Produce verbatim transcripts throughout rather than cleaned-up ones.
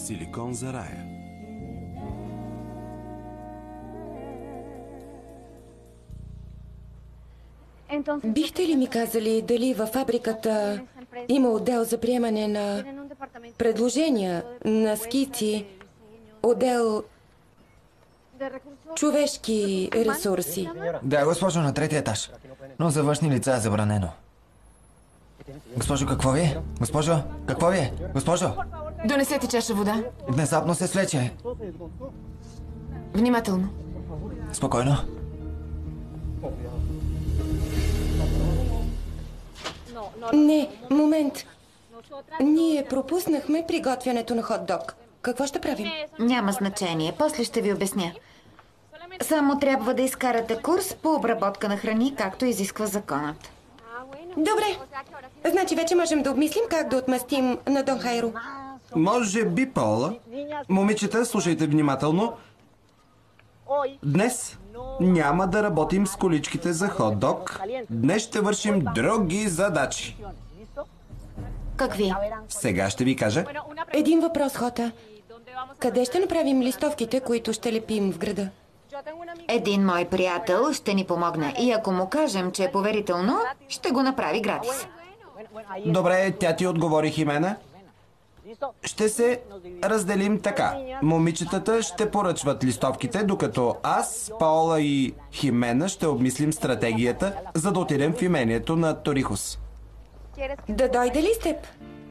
Силикон за рая. Бихте ли ми казали дали във фабриката има отдел за приемане на предложения, на скици, отдел човешки ресурси? Да, госпожо, на третия етаж. Но за външни лица е забранено. Госпожо, какво ви е? Госпожо, какво ви е? Госпожо! Донесете чаша вода. Внезапно се свлече. Внимателно. Спокойно. Не, момент. Ние пропуснахме приготвянето на хот-дог. Какво ще правим? Няма значение. После ще ви обясня. Само трябва да изкарате курс по обработка на храни, както изисква законът. Добре. Значи вече можем да обмислим как да отмъстим на Дон Хайро. Може би, Паула. Момичета, слушайте внимателно. Днес няма да работим с количките за хот-дог. Днес ще вършим други задачи. Какви? Сега ще ви кажа. Един въпрос, Хота. Къде ще направим листовките, които ще лепим в града? Един мой приятел ще ни помогне. И ако му кажем, че е поверително, ще го направи гратис. Добре, тя ти отговори, Химена. Ще се разделим така. Момичетата ще поръчват листовките, докато аз, Паула и Химена ще обмислим стратегията, за да отидем в имението на Торихос. Да дойде ли с теб?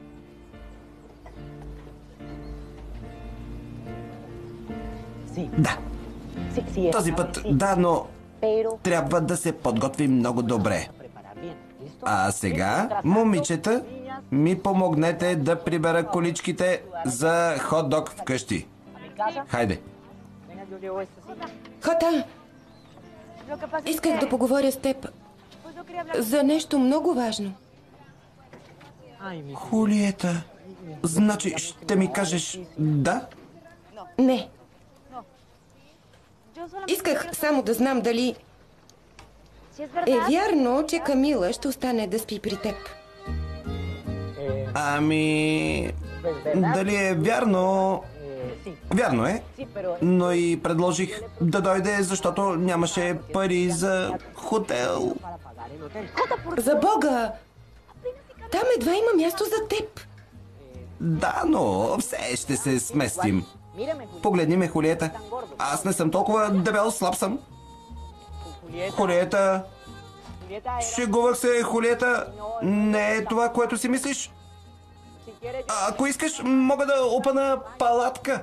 Да. Този път да, но трябва да се подготвим много добре. А сега, момичета, ми помогнете да прибера количките за хот-дог вкъщи. Хайде. Хота, исках да поговоря с теб за нещо много важно. Хулиета, значи ще ми кажеш да? Не. Исках само да знам дали е вярно, че Камила ще остане да спи при теб. Ами... Дали е вярно... Вярно е, но и предложих да дойде, защото нямаше пари за хотел. За Бога! Там едва има място за теб. Да, но все ще се сместим. Погледни ме, Хулиета. Аз не съм толкова дебел, слаб съм. Хулиета... Шегувах се, Хулиета. Не е това, което си мислиш. А, ако искаш, мога да опъна палатка.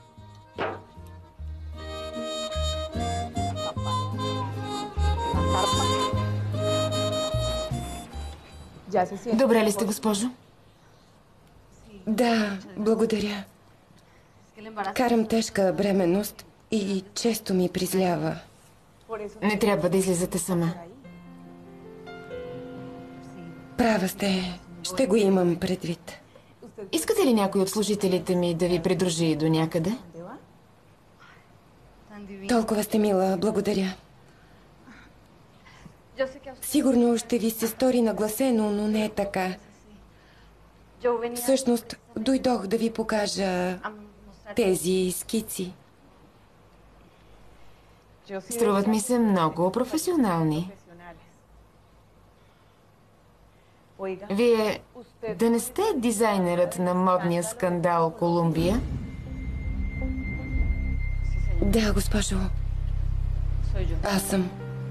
Добре ли сте, госпожо? Да, благодаря. Карам тежка бременност и често ми призлява. Не трябва да излизате сама. Права сте. Ще го имам предвид. Искате ли някой от служителите ми да ви придружи до някъде? Толкова сте мила, благодаря. Сигурно ще ви се стори нагласено, но не е така. Всъщност, дойдох да ви покажа тези скици. Струват ми се много професионални. Вие да не сте дизайнерът на модния скандал Колумбия? Да, госпожо. Аз съм.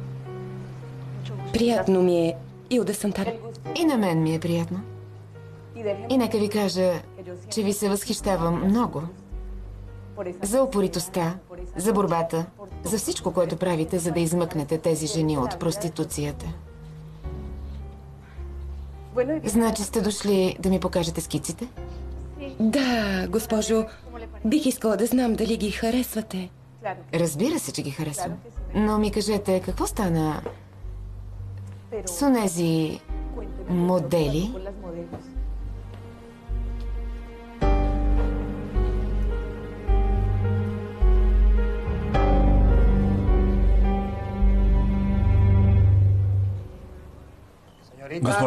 Приятно ми е, Илда Сантана. И на мен ми е приятно. И нека ви кажа, че ви се възхищавам много. За упоритостта, за борбата, за всичко, което правите, за да измъкнете тези жени от проституцията. Значи сте дошли да ми покажете скиците? Да, госпожо. Бих искала да знам дали ги харесвате. Разбира се, че ги харесвам. Но ми кажете, какво стана с онези модели?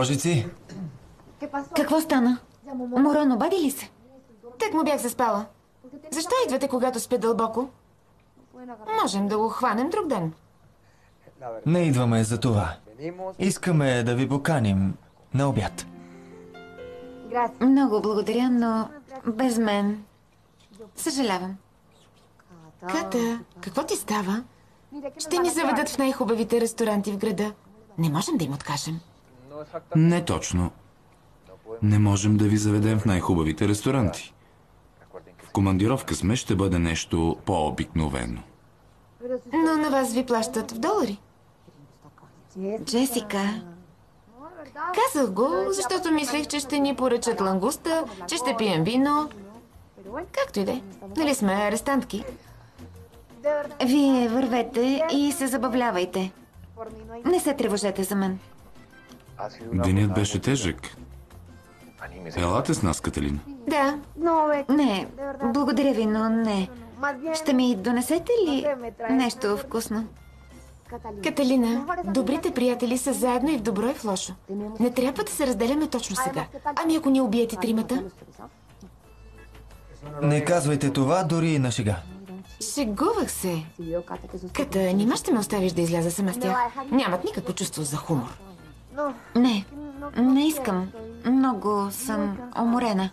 Госпожици, Какво стана? Моран, обади ли се? Так му бях заспала. Защо идвате, когато спе дълбоко? Можем да го хванем друг ден. Не идваме за това. Искаме да ви поканим на обяд. Много благодаря, но без мен. Съжалявам. Ката, какво ти става? Ще ни заведат в най-хубавите ресторанти в града. Не можем да им откажем. Не точно. Не можем да ви заведем в най-хубавите ресторанти. В командировка сме, ще бъде нещо по-обикновено. Но на вас ви плащат в долари. Джесика, Казах го, защото мислех, че ще ни поръчат лангуста, че ще пием вино. Както и да е. Нали сме арестантки? вие вървете и се забавлявайте. Не се тревожете за мен. Денят беше тежък. Елате с нас, Каталина. Да. Не, благодаря ви, но не. Ще ми донесете ли нещо вкусно? Каталина, добрите приятели са заедно и в добро и в лошо. Не трябва да се разделяме точно сега. Ами ако ни убиете тримата? Не казвайте това дори и на шега. Шегувах се. Ката, нима ще ме оставиш да изляза сама с тях? Нямат никакво чувство за хумор. Не, не искам. Много съм уморена.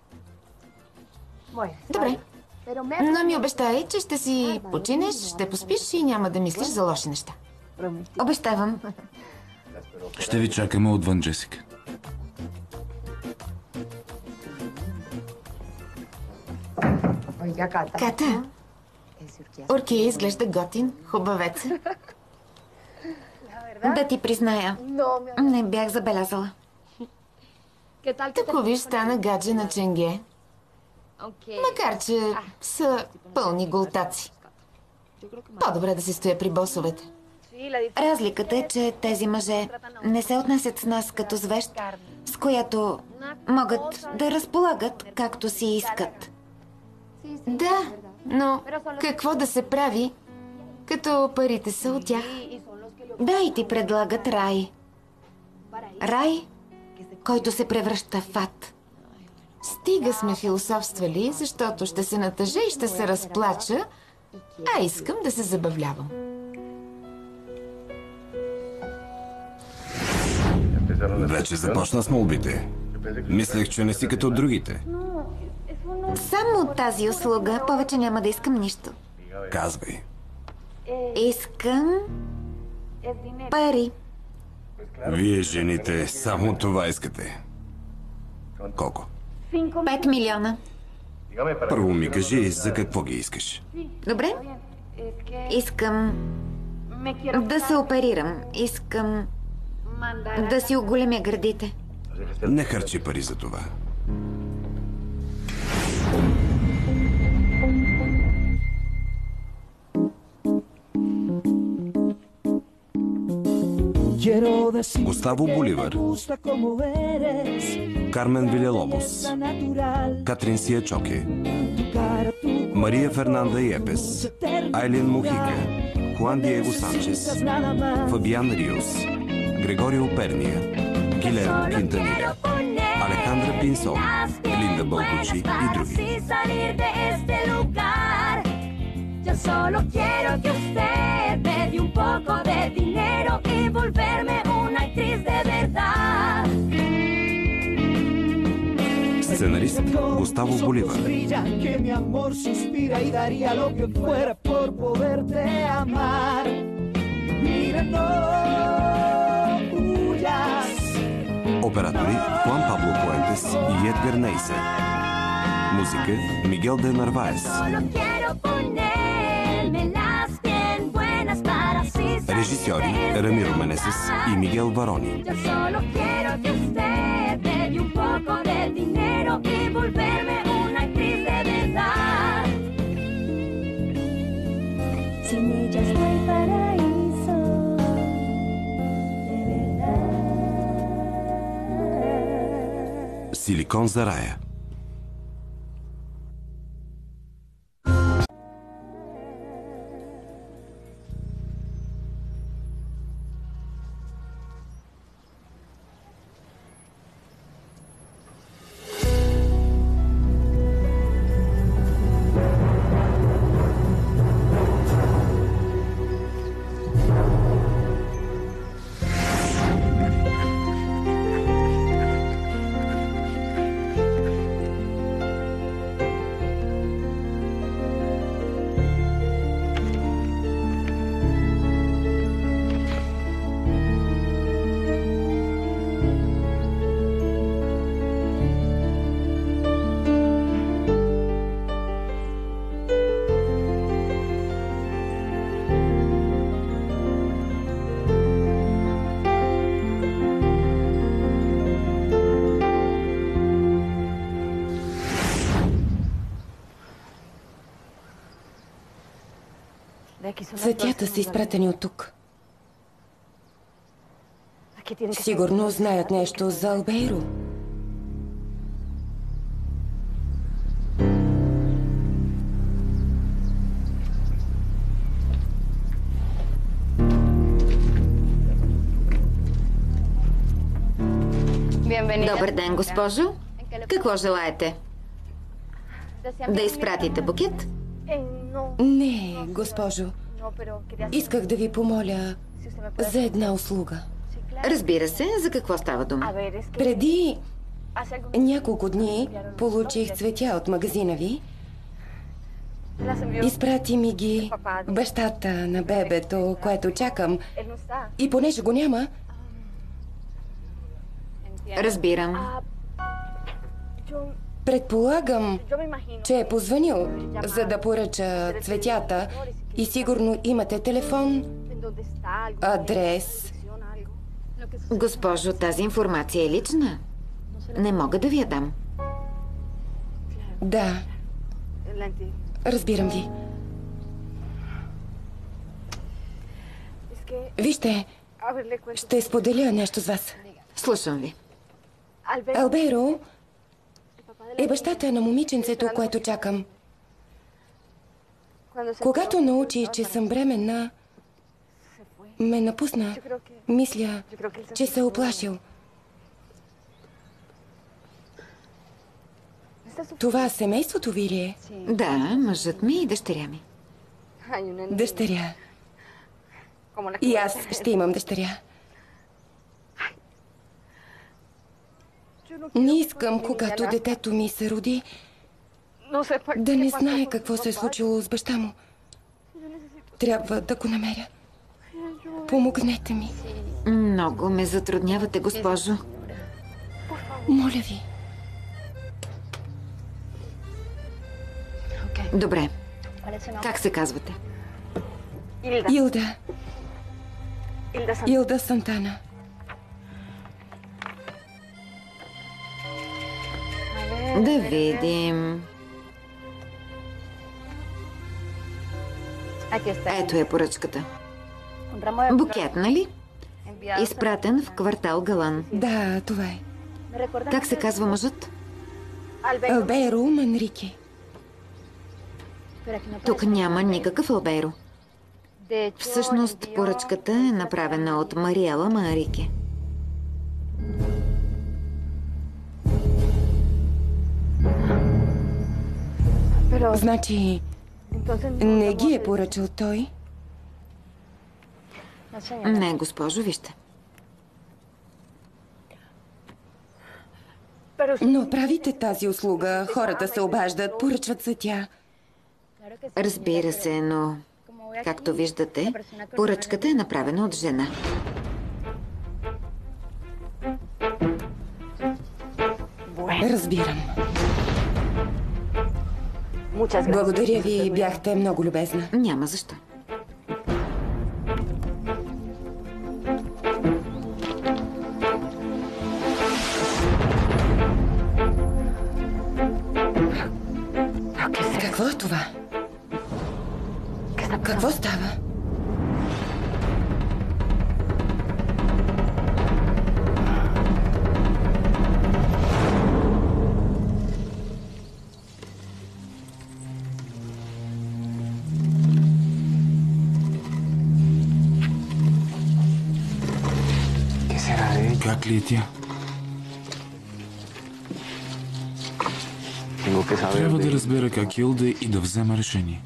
Добре. Но ми обещай, че ще си починеш, ще поспиш и няма да мислиш за лоши неща. Обещавам. Ще ви чакаме отвън, Джесика. Ката, Оркия изглежда готин, хубавец. Да ти призная, не бях забелязала. Тако виж стана гадже на ченге. Макар, че са пълни голтаци. По-добре да си стоя при босовете. Разликата е, че тези мъже не се отнасят с нас като с вещ, с която могат да разполагат както си искат. Да, но какво да се прави, като парите са от тях? Да, и ти предлагат рай. Рай, който се превръща в ад. Стига сме философствали, защото ще се натъжа и ще се разплача, а искам да се забавлявам. Вече започна с молбите. Мислех, че не си като другите. Само от тази услуга повече няма да искам нищо. Казвай. Искам пари. Вие, жените, само това искате. Колко? Пет милиона. Първо ми кажи, за какво ги искаш. Добре? Искам да се оперирам. Искам да си оголемя гърдите. Не харчи пари за това. Густаво Боливар, Кармен Вилялобос, Катрин Сиячоке, Мария Фернанда Йепес, Айлин Мухига, Хуан Диего Санчес, Фабиан Риос, Грегорио Перния, Гилермо Кинтанира, Алехандра Пинсон, Линда Бългучи и други. Yo solo quiero que usted me dé un poco de dinero y volverme una actriz de verdad. Сценарист Густаво Боливар. Оператори Хуан Пабло Пуентес и Едгар Нейсе. Музика Мигел де Нарваес. Режисьори Рамиро Менесес и Мигел Варони. Силикон за рая. Цветята са изпратени от тук. Сигурно знаят нещо за Албейро. Добър ден, госпожо. Какво желаете? Да изпратите букет? Не, госпожо. Исках да ви помоля за една услуга. Разбира се, за какво става дума? Преди няколко дни получих цветя от магазина ви. Изпрати ми ги бащата на бебето, което чакам. И понеже го няма... Разбирам. Предполагам, че е позвонил, за да поръча цветята и сигурно имате телефон, адрес. Госпожо, тази информация е лична. Не мога да ви я дам. Да. Разбирам ви. Вижте, ще споделя нещо с вас. Слушам ви. Албейро е бащата на момиченцето, което чакам. Когато научи, че съм бременна, ме напусна. Мисля, че се е оплашил. Това семейството ви ли е? Да, мъжът ми и дъщеря ми. Дъщеря. И аз ще имам дъщеря. Не искам, когато детето ми се роди, да не знае какво се е случило с баща му. Трябва да го намеря. Помогнете ми. Много ме затруднявате, госпожо. Моля ви. Добре. Как се казвате? Илда. Илда Сантана. Да видим. Ето е поръчката. Букет, нали? Изпратен в квартал Галан. Да, това е. Как се казва мъжът? Албейро Манрике. Тук няма никакъв Албейро. Всъщност поръчката е направена от Мариела Манрике. Значи, не ги е поръчал той? Не, госпожо, вижте. Но правите тази услуга. Хората се обаждат, поръчват цветя. Разбира се, но... Както виждате, поръчката е направена от жена. Разбирам. Благодаря ви, бяхте много любезна. Няма защо. Какво е това? Какво става? Как ли е тя? Трябва да разбера как Илда и да взема решение.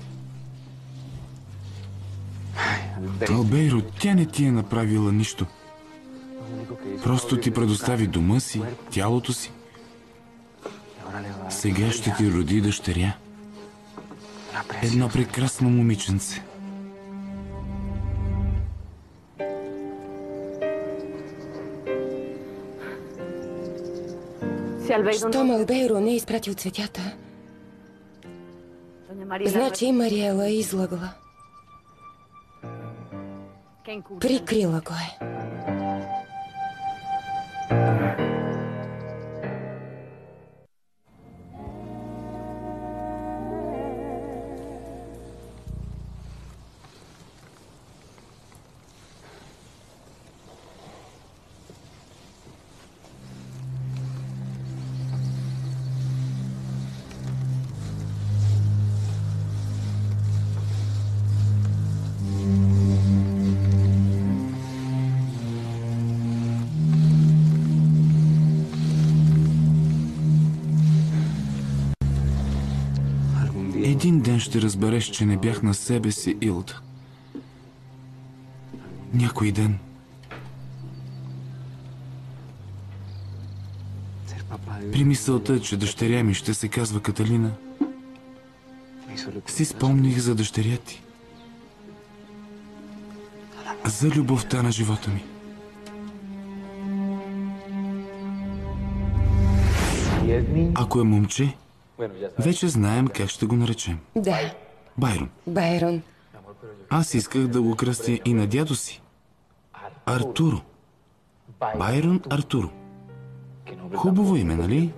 Албейро, тя не ти е направила нищо. Просто ти предостави дома си, тялото си. Сега ще ти роди дъщеря. Едно прекрасно момиченце. Щом Албейро не е изпратил цветята, значи Мариела е излъгала. Прикрила го е. Един ден ще разбереш, че не бях на себе си, Илда. Някой ден. При мисълта, че дъщеря ми ще се казва Каталина, си спомних за дъщеря ти. За любовта на живота ми. Ако е момче, вече знаем как ще го наречем. Да, Байрон. Байрон. Аз исках да го кръстя и на дядо си. Артуро. Байрон Артуро. Хубаво име, нали?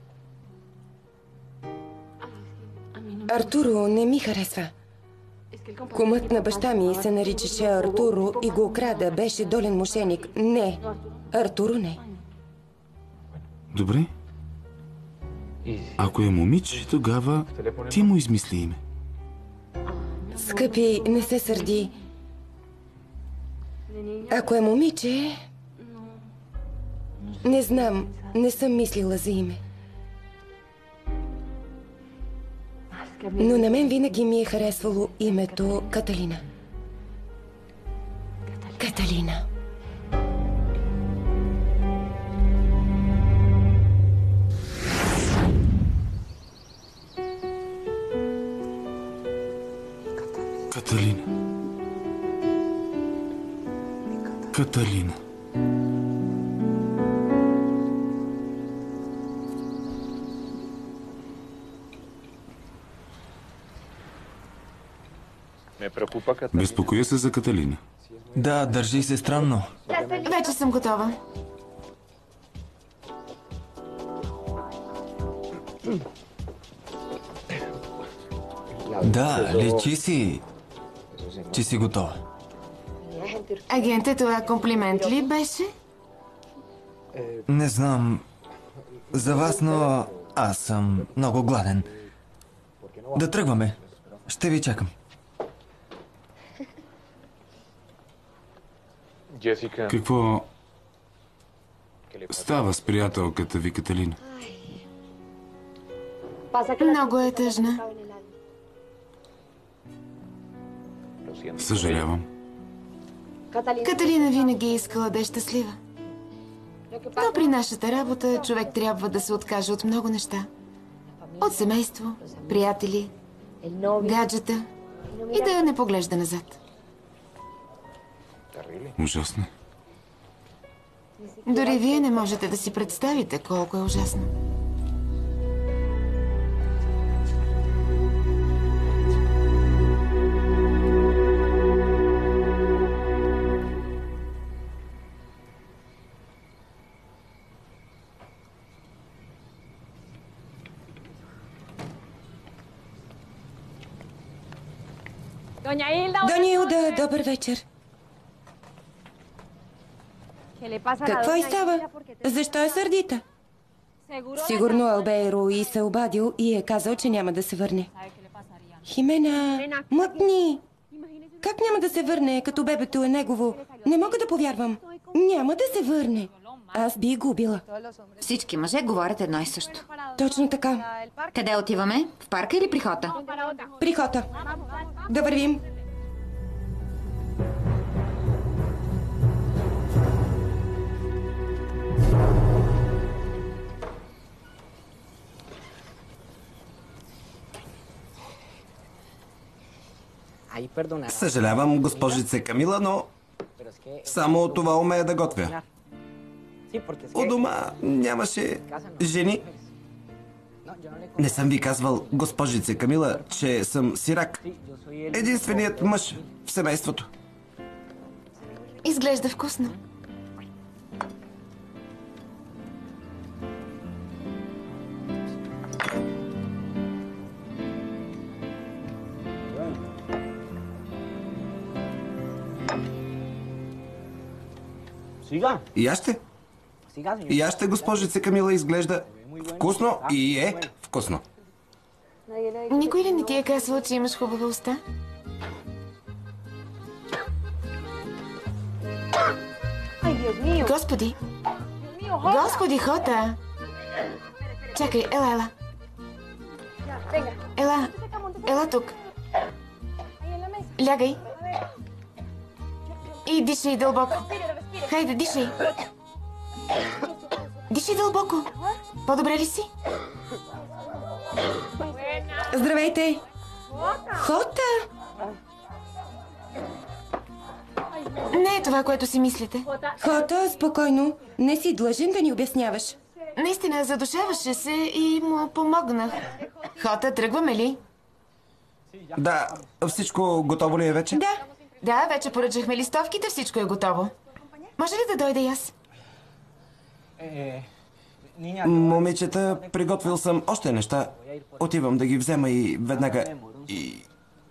Артуро не ми харесва. Кумът на баща ми се наричаше Артуро и го украда. Беше долен мошеник. Не, Артуро не. Добре. Ако е момиче, тогава ти му измисли име. Скъпи, не се сърди. Ако е момиче... Не знам, не съм мислила за име. Но на мен винаги ми е харесвало името Каталина. Каталина. Каталина. Каталина. Безпокоя се за Каталина. Да, държи се странно. Вече съм готова. Да, личи си, че си готова. Агенте, това комплимент ли беше? Не знам за вас, но аз съм много гладен. Да тръгваме. Ще ви чакам. Какво става с приятелката ви, Каталина? Много е тъжна. Съжалявам. Каталина винаги е искала да е щастлива. Но при нашата работа човек трябва да се откаже от много неща. От семейство, приятели, гаджета и да не поглежда назад. Ужасно. Дори вие не можете да си представите колко е ужасно. Доня Илда, добър вечер. Какво и става? Защо е сърдита? Сигурно Албейро и се обадил и е казал, че няма да се върне. Химена, мъкни! Как няма да се върне, като бебето е негово? Не мога да повярвам. Няма да се върне. Аз би губила. Всички мъже говорят едно и също. Точно така. Къде отиваме? В парка или при хота? При хота. Да вървим. Съжалявам, госпожице Камила, но само това умея да готвя. У дома нямаше жени. Не съм ви казвал, госпожице Камила, че съм сирак. Единственият мъж в семейството. Изглежда вкусно. И аз ще. И аз ще, госпожице Камила, изглежда вкусно и е вкусно. Никой ли не ти е казвал, че имаш хубава уста? Господи! Господи, Хота! Чакай, ела, ела. Ела, Ела тук. Лягай. И дишай дълбоко. Хайде, дишай. Дишай дълбоко. По-добре ли си? Здравейте! Хота! Не е това, което си мислите. Хота, спокойно. Не си длъжен да ни обясняваш. Наистина, задушаваше се и му помогнах. Хота, тръгваме ли? Да, всичко готово ли е вече? Да. Да, вече поръчахме листовките, всичко е готово. Може ли да дойда и аз? Момичета, приготвил съм още неща. Отивам да ги взема и веднага... И...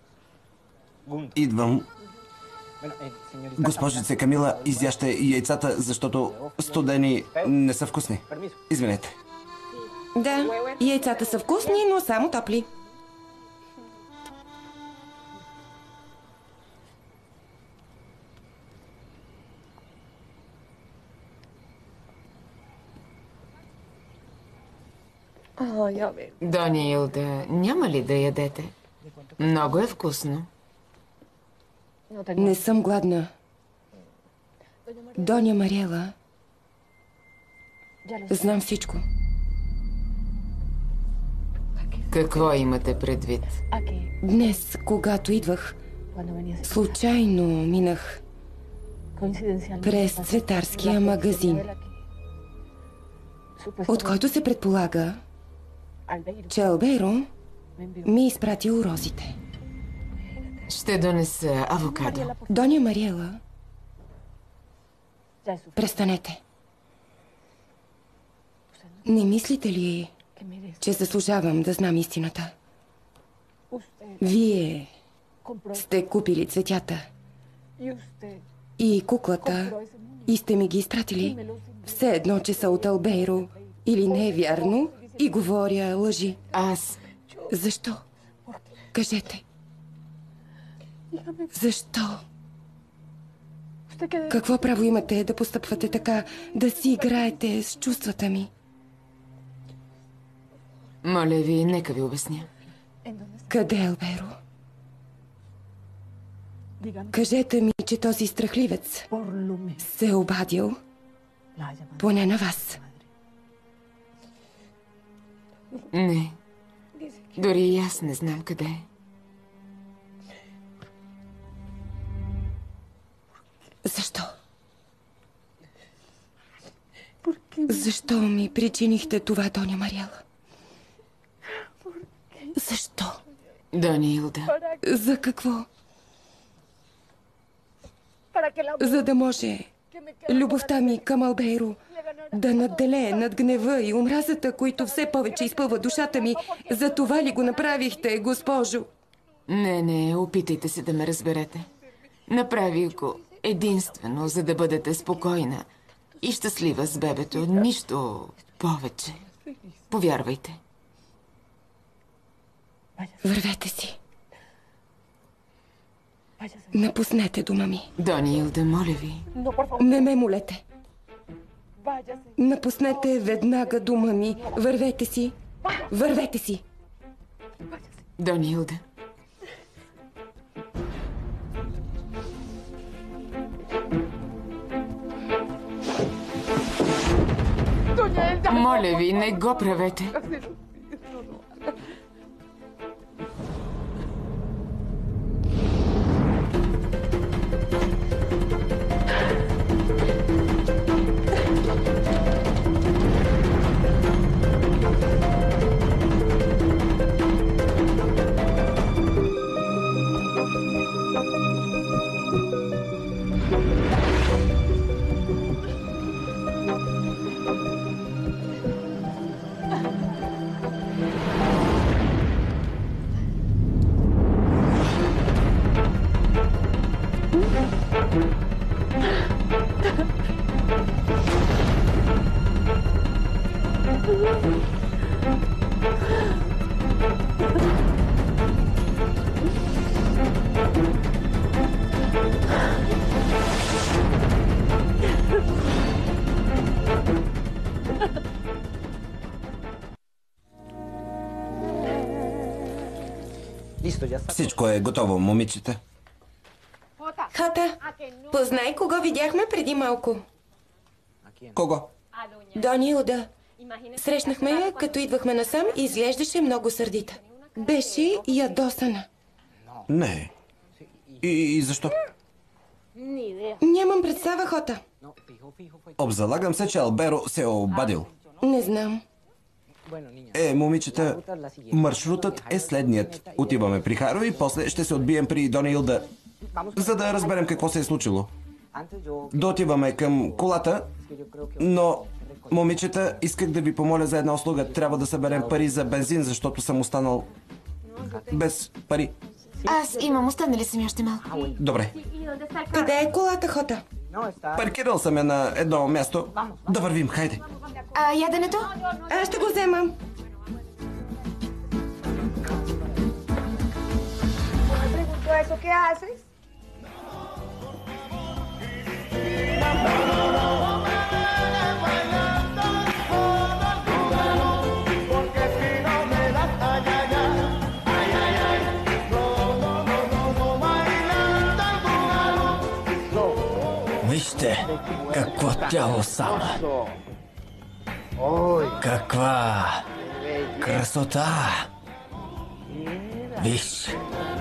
Идвам. Госпожице Камила, изяще и яйцата, защото студени не са вкусни. Извинете. Да, яйцата са вкусни, но само топли. Доня Илда, няма ли да ядете? Много е вкусно. Не съм гладна. Доня Мариела, знам всичко. Какво имате предвид? Днес, когато идвах, случайно минах през цветарския магазин, от който се предполага, че Албейро ми е изпратил розите. Ще донеса авокадо. Доня Мариела, престанете. Не мислите ли, че заслужавам да знам истината? Вие сте купили цветята и куклата и сте ми ги изпратили. Все едно, че са от Албейро. Или не е вярно и говоря лъжи. Аз... Защо? Кажете. Защо? Какво право имате да постъпвате така, да си играете с чувствата ми? Моля ви, нека ви обясня. Къде е Албейро? Кажете ми, че този страхливец се е обадил поне на вас. Не. Дори и аз не знам къде е. Защо? Защо ми причинихте това, Доня Мариела? Защо? Доня Илда. За какво? За да може любовта ми към Албейро да надделее над гнева и омразата, които все повече изпълва душата ми. За това ли го направихте, госпожо? Не, не, опитайте се да ме разберете. Направих го единствено, за да бъдете спокойна и щастлива с бебето. Нищо повече. Повярвайте. Вървете си. Напуснете дома ми. Доня Илда, моля ви. Не ме молете. Напуснете веднага дома ми. Вървете си. Вървете си. Доня Илда. Моля ви, не го правете. Всичко е готово, момичета. Хота, познай кого видяхме преди малко. Кого? Доня Илда. Срещнахме я, като идвахме насам и изглеждаше много сърдита. Беше ядосана. Не. И, и защо? Нямам представа, Хота. Обзалагам се, че Алберо се е обадил. Не знам. Е, момичета, маршрутът е следният. Отиваме при Харо и после ще се отбием при Доня Илда, за да разберем какво се е случило. Дотиваме към колата, но, момичета, исках да ви помоля за една услуга. Трябва да съберем пари за бензин, защото съм останал без пари. Аз имам, останали съм още малко. Добре. Къде е колата, Хота? Паркирал съм я на едно място. Да вървим, хайде. А яденето? Аз ще го вземам. Вижте, какво тяло само. Каква красота! Виж!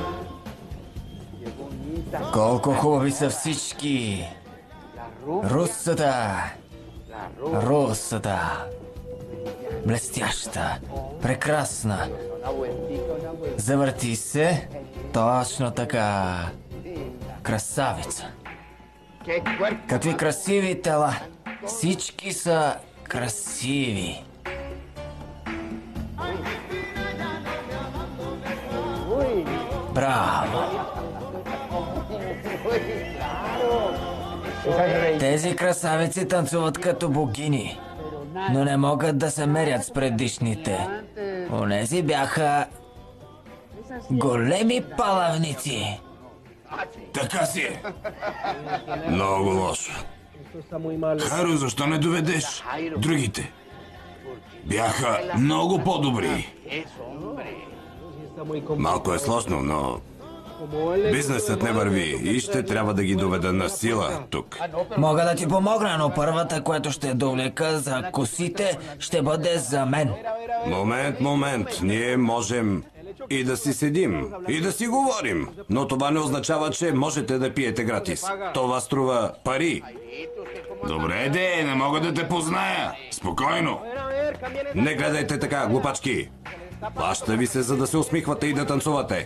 Колко хубави са всички! Русата! Русата! Блестяща! Прекрасна! Завърти се! Точно така! Красавица! Какви красиви тела! Всички са красиви! Браво! Тези красавици танцуват като богини, но не могат да се мерят с предишните. Онези бяха големи палавници. Така си е. Много лошо. Харо, защо не доведеш другите? Бяха много по-добри. Малко е сложно, но бизнесът не върви и ще трябва да ги доведа на сила тук. Мога да ти помогна, но първата, което ще довлека за косите, ще бъде за мен. Момент, момент. Ние можем и да си седим, и да си говорим. Но това не означава, че можете да пиете гратис. Това струва пари. Добре, де, не мога да те позная. Спокойно. Не гледайте така, глупачки. Плаща ви се, за да се усмихвате и да танцувате.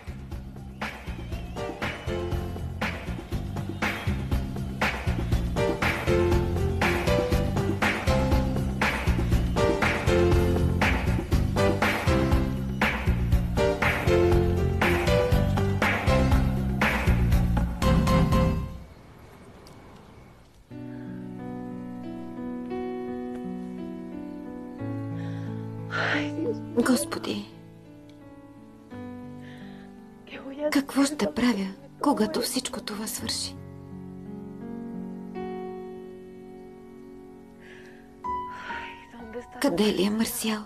Господи, какво ще правя, когато всичко това свърши? Къде ли е Марсиал?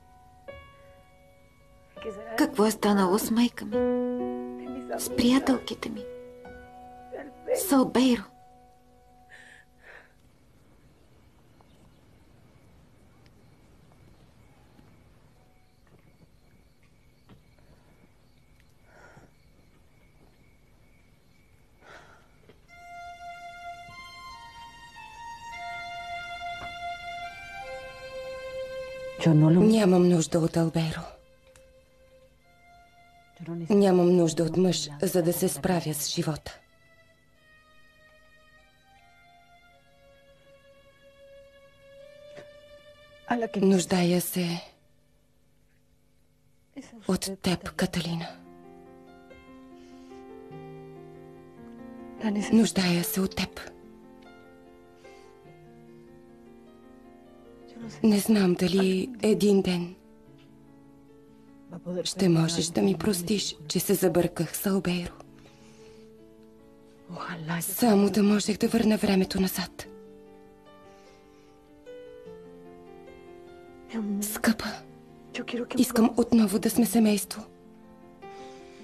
Какво е станало с майка ми? С приятелките ми? С Албейро? Нямам нужда от Албейро. Нямам нужда от мъж, за да се справя с живота. Нуждая се от теб, Каталина. Нуждая се от теб. Не знам дали един ден ще можеш да ми простиш, че се забърках с Албейро. Само да можех да върна времето назад. Скъпа, искам отново да сме семейство.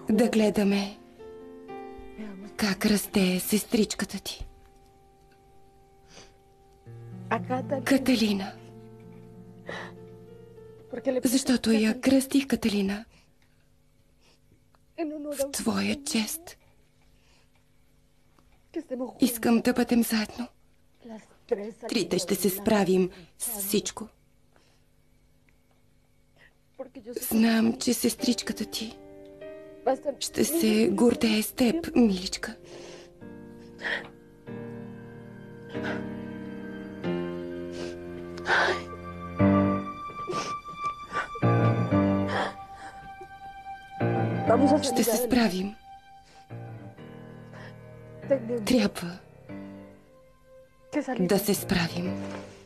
да гледаме как расте сестричката ти. Каталина. Защото я кръстих Каталина в твоя чест. Искам да бъдем заедно. Трите ще се справим с всичко. Знам, че сестричката ти ще се гордее с теб, миличка. Ще се справим. Трябва да се справим.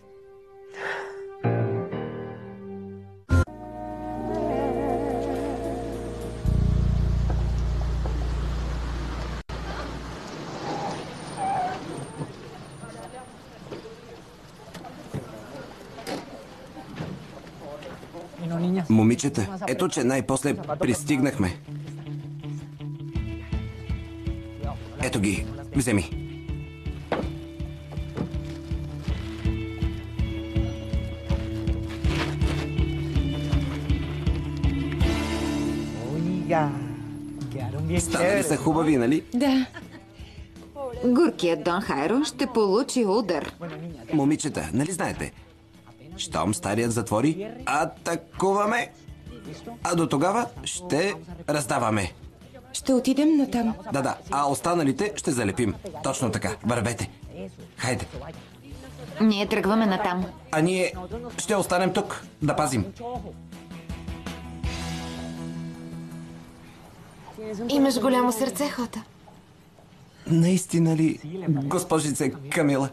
Момичета, ето че най-после пристигнахме. Ето ги, вземи. Станали са хубави, нали? Да. Горкият Дон Хайро ще получи удар. Момичета, нали знаете? Щом старият затвори, атакуваме. А до тогава ще раздаваме. Ще отидем натам. Да, да. А останалите ще залепим. Точно така. Вървете. Хайде. Ние тръгваме натам. А ние ще останем тук. Да пазим. Имаш голямо сърце, Хота. Наистина ли, госпожице Камила?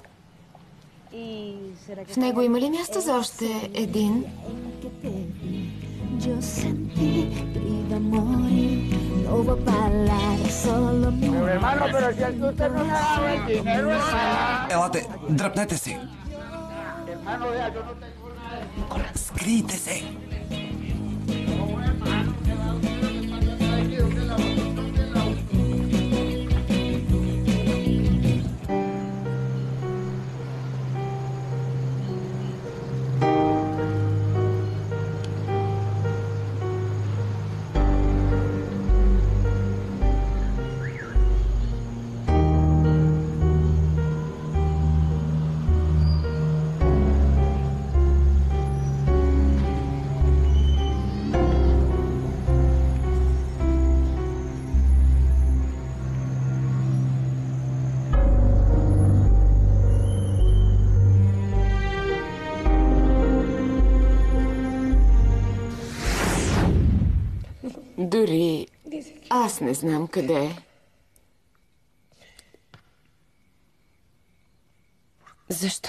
В него има ли място за още един? Елате, дръпнете се. Скрийте се. Дори аз не знам къде е. Защо?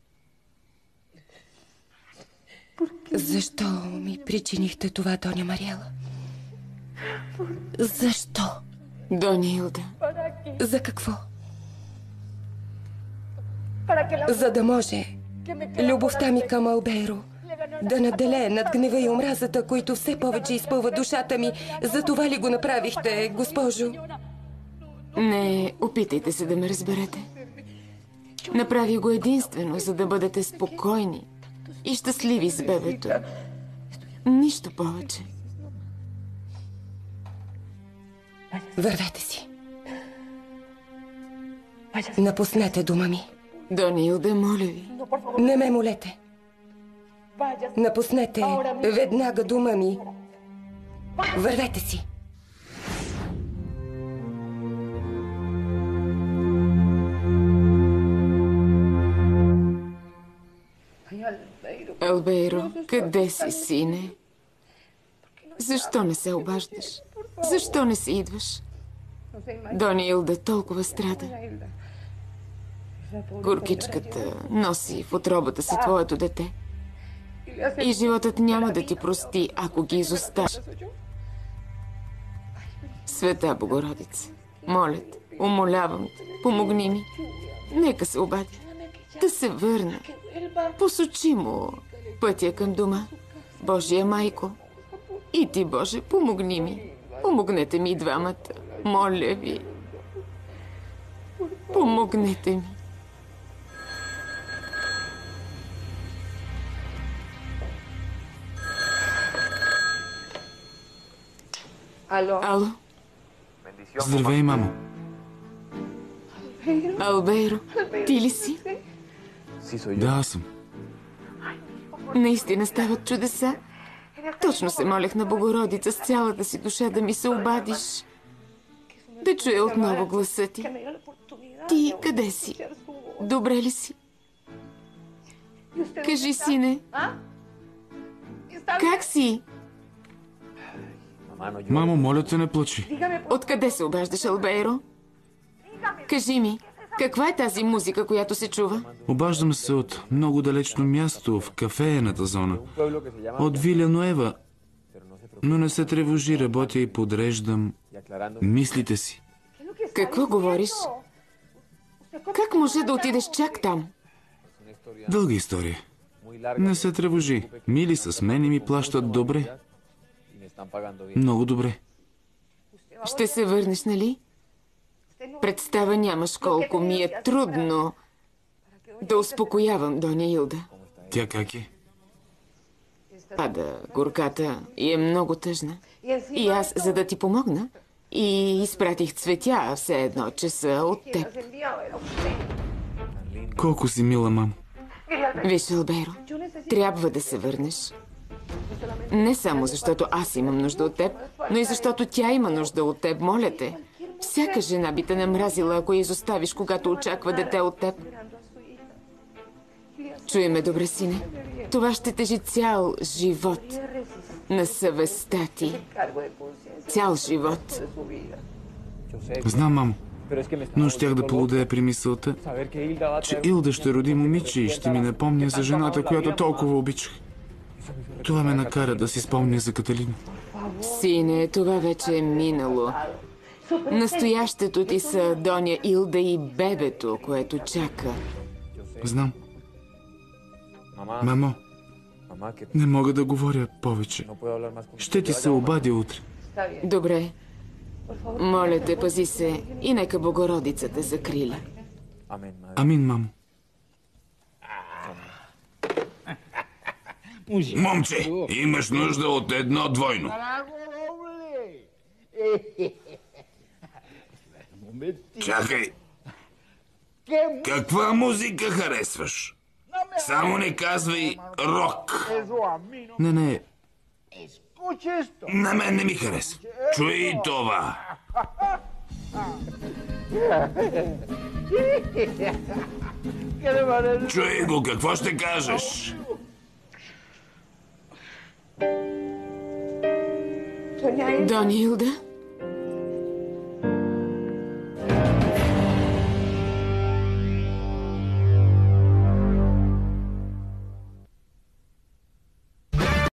Защо ми причинихте това, Доня Мариела? Защо? Доня Илда. За какво? За да може любовта ми към Албейро да наделее над гнева и омразата, които все повече изпълват душата ми. За това ли го направихте, госпожо? Не, опитайте се да ме разберете. Направи го единствено, за да бъдете спокойни и щастливи с бебето. Нищо повече. Вървете си. Напуснете дома ми. Доня Илда, моля ви. Не ме молете. Напуснете веднага дома ми. Вървете си. Албейро, къде си, сине? Защо не се обаждаш? Защо не си идваш? Доня Илда толкова страда. Горкичката носи в утробата си твоето дете. И животът няма да ти прости, ако ги изоставиш. Света Богородица, моля те, умолявам те, помогни ми. Нека се обади, да се върна. Посочи му пътя към дома. Божия майко, и ти, Боже, помогни ми. Помогнете ми и двамата. Моля ви. Помогнете ми. Ало? Здравей, мамо. Албейро, ти ли си? Да, аз съм. Наистина стават чудеса. Точно се молех на Богородица с цялата си душа да ми се обадиш. Да чуя отново гласа ти. Ти къде си? Добре ли си? Кажи, сине. Как си? Мамо, моля те, не плачи. Откъде се обаждаш, Албейро? Кажи ми, каква е тази музика, която се чува? Обаждам се от много далечно място, в кафеената зона. От Виля Ноева. Но не се тревожи, работя и подреждам мислите си. Какво говориш? Как може да отидеш чак там? Дълга история. Не се тревожи. Мили с мен и ми плащат добре. Много добре. Ще се върнеш, нали? Представа нямаш колко ми е трудно да успокоявам Доня Илда. Тя как е? Пада горката и е много тъжна. И аз, за да ти помогна, и изпратих цветя, все едно, че са от теб. Колко си мила, мам. Виж, Албейро, трябва да се върнеш. Не само защото аз имам нужда от теб, но и защото тя има нужда от теб, моля те. Всяка жена би те намразила, ако я изоставиш, когато очаква дете от теб. Чуй ме добре, сине. Това ще тежи цял живот на съвестта ти. Цял живот. Знам, мам. Но щях да полудея при мисълта, че Илда ще роди момиче и ще ми напомня за жената, която толкова обичах. Това ме накара да си спомня за Каталина. Сине, това вече е минало. Настоящето ти са Доня Илда и бебето, което чака. Знам. Мамо, не мога да говоря повече. Ще ти се обадя утре. Добре. Моля те, пази се и нека Богородица те закриля. Амин, мамо. Момче, имаш нужда от едно двойно. Чакай. Каква музика харесваш? Само не казвай рок. Не, не. На мен не ми харесва. Чуй и това. Чуй го, какво ще кажеш? Доня Илда?